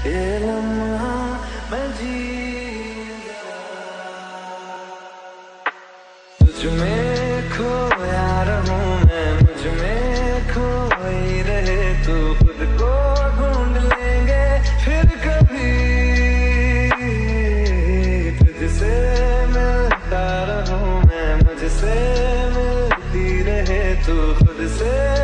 ये लम्हा मैं जी तुझ में खोया रहूं मैं, मुझ में खोई रहे तू, खुद को ढूंढ लेंगे फिर कभी। तुझसे मिलता रहूं मैं, मुझसे मिलती रहे तू, खुद से